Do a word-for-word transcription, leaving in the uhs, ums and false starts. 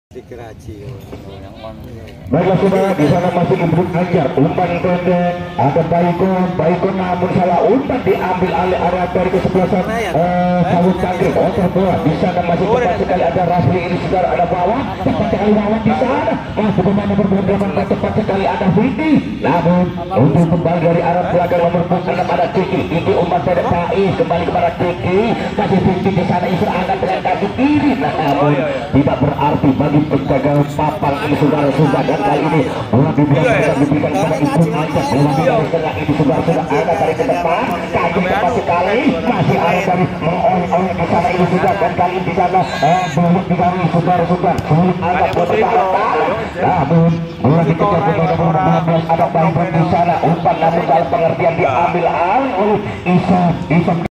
Dikeraci yang baiklah saudara, di sana masih Ibu Ajar, umpan pendek, ada Baikon, Baikon namun salah umpan diambil alih area dari kesebelasan eh Sawut Tanggrip. Otor bola di sana masih cepat sekali, ada Rasli ini saudara, ada bawah cepat sekali lawan di sana, masih pemain nomor delapan dan cepat sekali ada Vindi, namun untuk kembali dari arah belakang nomor enam ada Kiki, Kiki umpan pendek Faiz kembali kepada Kiki, masih Vindi di sana Isra angkat dengan kaki kiri, namun tidak berarti bagi penjaga papan ini saudara sudah, dan kali ini bola diberikan diberikan kepada Ibu Ajar, bola di tengah ini saudara sudah ada dari ke depan, kaki cepat sekali masih ada dari mengoleh-oleh di sana ini sudah, dan kali ini di sana belum dikali saudara sudah sulit angkat bola namun bola dikejar kepada nomor dua belas ada Baikon di sana, umpan namun dalam pengertian diambil alih oleh Isa Isa